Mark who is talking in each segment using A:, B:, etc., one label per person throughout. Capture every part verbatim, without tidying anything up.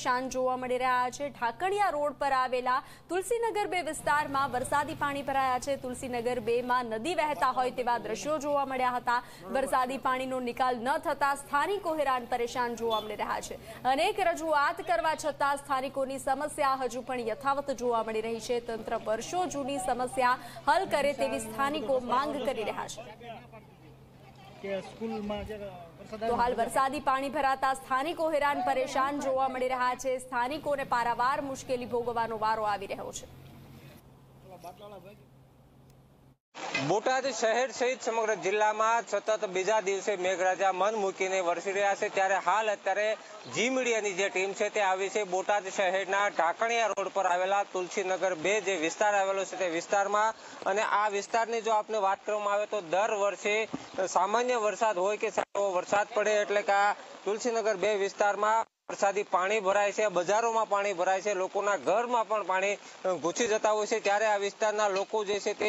A: શાન જોવા મળી રહ્યા છે। ઢાકણિયા રોડ પર આવેલા તુલસીનગર બે વિસ્તારમાં વરસાદી પાણી ભરાયા છે। તુલસીનગર બે માં નદી વહેતા હોય તેવા દ્રશ્યો જોવા મળ્યા હતા। વરસાદી પાણીનો નિકાલ ન થતા સ્થાનિકો હેરાન પરેશાન જોવા મળી રહ્યા છે। અનેક રજૂઆત કરવા છતાં સ્થાનિકોની સમસ્યા હજુ પણ યથાવત જોવા મળી રહી છે। તંત્ર વર્ષો જૂની સમસ્યા હલ કરે તેવી સ્થાનિકો માંગ કરી રહ્યા છે। તો હાલ વરસાદી પાણી ભરાતા સ્થાનિકો હેરાન પરેશાન જોવા મળી રહ્યા છે। સ્થાનિકોને પારાવાર મુશ્કેલી ભોગવવાનો વારો આવી રહ્યો છે।
B: બોટાદ શહેર સહિત સમગ્ર જિલ્લામાં સતત બીજા દિવસે મેઘરાજા મન મૂકીને વરસી રહ્યા છે। ત્યારે હાલ અત્યારે જી મીડિયાની જે ટીમ છે તે આવી છે બોટાદ શહેરના ઢાકણિયા રોડ પર આવેલા તુલસીનગર બે જે વિસ્તાર આવેલો છે તે વિસ્તારમાં। અને આ વિસ્તારની જો આપણે વાત કરવામાં આવે તો દર વર્ષે સામાન્ય વરસાદ હોય કે સારો વરસાદ પડે એટલે કે આ તુલસીનગર બે વિસ્તારમાં વરસાદી પાણી ભરાય છે, બજારોમાં પાણી ભરાય છે, લોકોના ઘરમાં પણ પાણી ઘૂસી જતા હોય છે। ત્યારે આ વિસ્તારના લોકો જે છે તે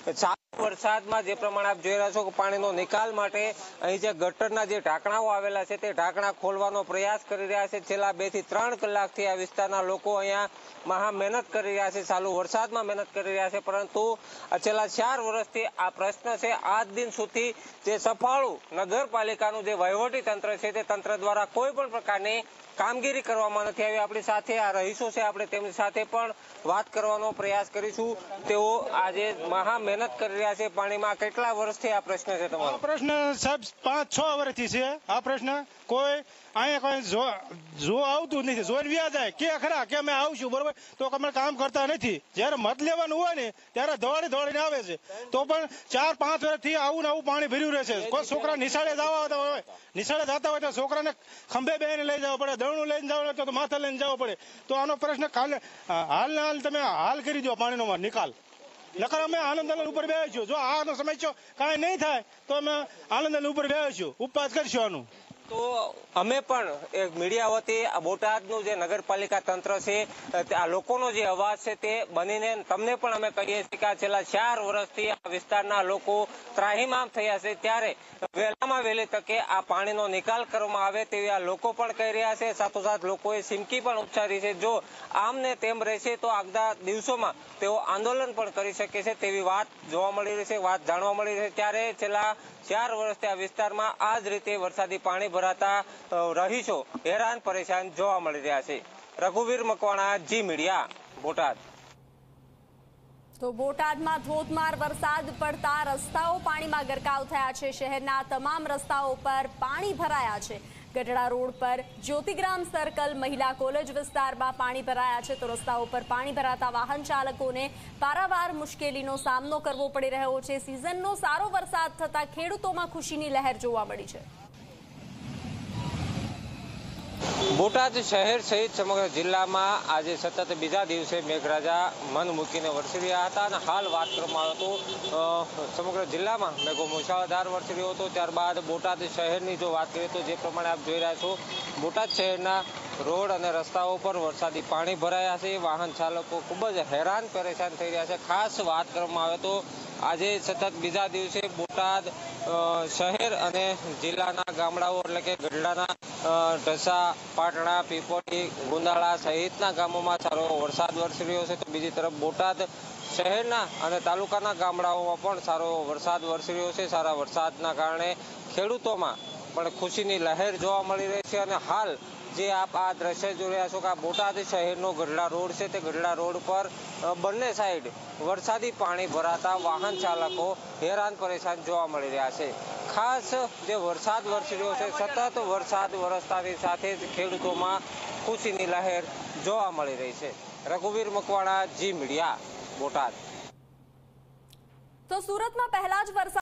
B: વરસાદમાં જે પ્રમાણે આપ જોઈ રહ્યા છો કે પાણીનો નિકાલ માટે અહીં જે ગટરના જે ઢાંકણાઓ આવેલા છે તે ઢાંકણા ખોલવાનો પ્રયાસ કરી રહ્યા છે। છેલ્લા બે થી ત્રણ કલાકથી આ વિસ્તારના લોકો અહીંયા મહા મહેનત કરી રહ્યા છે, ચાલુ વરસાદમાં મહેનત કરી રહ્યા છે, પરંતુ છેલ્લા ચાર વર્ષથી આ પ્રશ્ન છે આજ દિન સુધી જે સફાળું નગરપાલિકાનું જે વહીવટી તંત્ર છે તે તંત્ર દ્વારા કોઈ પણ પ્રકારની કામગીરી કરવામાં નથી આવી। આપણી સાથે આ રહીશો છે, આપણે તેમની સાથે પણ વાત કરવાનો પ્રયાસ કરીશું। તેઓ આજે મહા મહેનત કરી રહ્યા છે પાણીમાં। કેટલા વર્ષથી આ પ્રશ્ન છે તમારો?
C: પ્રશ્ન સાહેબ પાંચ છ વર્ષથી છે આ પ્રશ્ન। કોઈ અહીંયા કોઈ જો આવતું નથી, જોઈને વ્યા જાય કે ખરા કે અમે આવશું બરોબર તો અમે કામ કરતા નથી। જયારે મત લેવાનું હોય ને ત્યારે દોડી દોડીને આવે છે, તો પણ ચાર પાંચ વર્ષથી આવું ને આવું પાણી ભર્યું રહે છે। કોઈ છોકરા નિશાળે જવા હોય નિશાળે જતા હોય તો છોકરાને ખંભે બેહીને લઈ જવા પડે, દળનું લઈને જવું હોય તો માથે લઈને જવું પડે। તો આનો પ્રશ્ન કાલે હાલ ને હાલ તમે હાલ કરી દો પાણીનો નિકાલ, નકર અમે આનંદ ઉપર બેસીશું। જો આનો સમસ્યા કાંઈ નહીં થાય તો અમે આનંદ ઉપર બેસીશું, ઉપવાસ કરીશું આનું।
B: તો અમે પણ એક મીડિયા વતી બોટાદનું જે નગરપાલિકા તંત્ર છે આ લોકોનો જે અવાજ છે તે બનીને તમને પણ અમે કહીએ છીએ કે આ છેલ્લા ચાર વર્ષથી આ વિસ્તારના લોકો ત્રાહિમામ થયા છે। ત્યારે વહેલામાં વહેલી તકે આ પાણીનો નિકાલ કરવામાં આવે તેવી આ લોકો પણ કહી રહ્યા છે। સાથોસાથ લોકોએ ચીમકી પણ ઉચ્ચારી છે, જો આમ ને તેમ રહેશે તો આગલા દિવસોમાં તેઓ આંદોલન પણ કરી શકે છે તેવી વાત જોવા મળી રહી છે, વાત જાણવા મળી રહી છે। ત્યારે છેલ્લા ચાર વર્ષથી આ વિસ્તારમાં આ જ રીતે વરસાદી પાણી ભરાતા રહીશો હેરાન પરેશાન જોવા મળી રહ્યા છે। રઘુવીર મકવાણા, જી મીડિયા, બોટાદ।
A: તો બોટાદમાં ધોધમાર વરસાદ પડતા રસ્તાઓ પાણીમાં ગરકાવ થયા છે। શહેરના તમામ રસ્તાઓ પર પાણી ભરાયા છે। ગઢડા રોડ પર જ્યોતિગ્રામ સર્કલ મહિલા કોલેજ વિસ્તારમાં પાણી ભરાયા છે, તો રસ્તાઓ પર પાણી ભરાતા વાહન ચાલકોને પારાવાર મુશ્કેલીનો સામનો કરવો પડી રહ્યો છે। સિઝનનો સારો વરસાદ થતા ખેડૂતોમાં ખુશીની લહેર જોવા મળી છે।
B: બોટાદ શહેર સહિત સમગ્ર જિલ્લામાં આજે સતત બીજા દિવસે મેઘરાજા મન મૂકીને વરસી રહ્યા હતા અને હાલ વાત કરવામાં આવે તો સમગ્ર જિલ્લામાં મેઘો મૂછાધાર વરસી રહ્યો હતો। ત્યારબાદ બોટાદ શહેરની જો વાત કરીએ તો જે પ્રમાણે આપ જોઈ રહ્યા છો બોટાદ શહેરના રોડ અને રસ્તાઓ પર વરસાદી પાણી ભરાયા છે। વાહન ચાલકો ખૂબ જ હેરાન પરેશાન થઈ રહ્યા છે। ખાસ વાત કરવામાં આવે તો આજે સતત બીજા દિવસે બોટાદ શહેર અને જિલ્લાના ગામડાઓ એટલે કે ગઢડાના ઢસા, પાટણા, પીપળી, ગુંદાળા સહિતના ગામોમાં સારો વરસાદ વરસી રહ્યો છે, તો બીજી તરફ બોટાદ શહેરના અને તાલુકાના ગામડાઓમાં પણ સારો વરસાદ વરસી રહ્યો છે। સારા વરસાદના કારણે ખેડૂતોમાં પણ ખુશીની લહેર જોવા મળી રહી છે। અને હાલ જે આપ આ દ્રશ્ય જોઈ રહ્યા છો કે આ બોટાદ શહેરનો ગઢડા રોડ છે તે ગઢડા રોડ પર બંને સાઈડ વરસાદી પાણી ભરાતા વાહન ચાલકો હેરાન પરેશાન જોવા મળી રહ્યા છે। ખાસ જે વરસાદ વરસી રહ્યો છે, સતત વરસાદ વરસતાની સાથે જ ખેડૂતોમાં ખુશીની લહેર જોવા મળી રહી છે। રઘુવીર મકવાણા, જી મીડિયા, બોટાદ।
A: તો સુરતમાં પહેલા જ વરસાદ